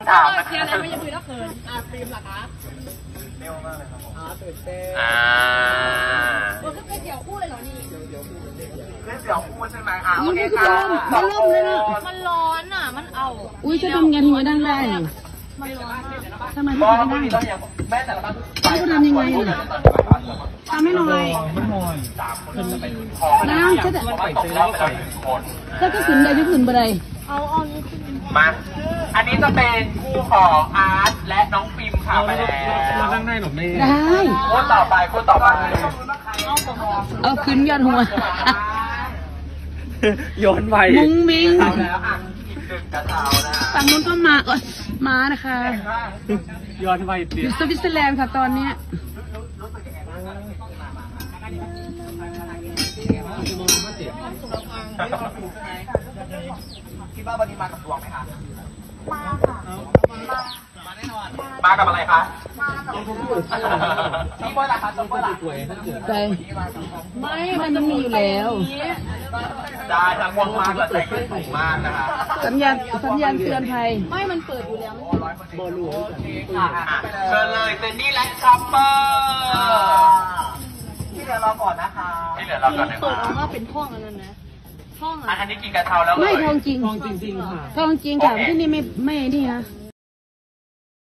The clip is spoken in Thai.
ถามนะเชียร์อะไรไม่ยังคุยแล้วเขินฟิล์มหรอคะเร็วมากเลยครับผมตื่นเต้นมันก็เป็นเดี่ยวคู่เลยเหรอนี่เล่นเดี๋ยวพูดใช่ไหมโอเคนี่ค่ะมันล่มเลยนะมันร้อนอ่ะมันเอาอุ้ยจะทำไงถึงจะนั่งได้มันร้อนมากทำไมบไม่อทำกได้ว่ามีต้องอย่างแม่แต่ละบ้านเขาทำยังไงทำให้หน่อยน้ำจะไปตกรอบไปแล้วคนถ้าก็ขึ้นได้ก็ขึ้นไปได้เอานี่ขึ้นมา อันนี้จะเป็นคู่ของอาร์ตและน้องฟิล์มค่ะไปแล้วนั่งได้หรือไม่ได้คู่ต่อไปเอาขึ้นยอดหัวโยนไปมุ้งมิ้งเอาแล้วอ่ะอีกหนึ่งกระเช้านะฝั่งนู้นก็มาก่อนมานะคะโยนไปอเดียยู่วสวิตเซอร์แลนด์ค่ะตอนเนี้ยคิดว่าวันนี้มากับดวงไหมคะมาค่ะ มาแน่นอน มากับอะไรคะพี่บอยล่ะคะจอมบอยล่ะไปไม่มันมีอยู่แล้วได้ทั้งวงมากและใส่ขึ้นสูงมากนะคะสัญญาณเตือนภัยไม่มันเปิดอยู่แล้วบอลลูค่ะเชิญเลยเจนนี่และคัปเปอร์ที่เหลือรอก่อนนะคะที่เหลือรอก่อนนะเปิดออกมาเป็นห้องอันนั้นนะห้องอ่ะอันนี้กินกระเช้าแล้วไม่ทองจริงทองจริงๆค่ะทองจริงค่ะที่นี่ไม่นี่นะ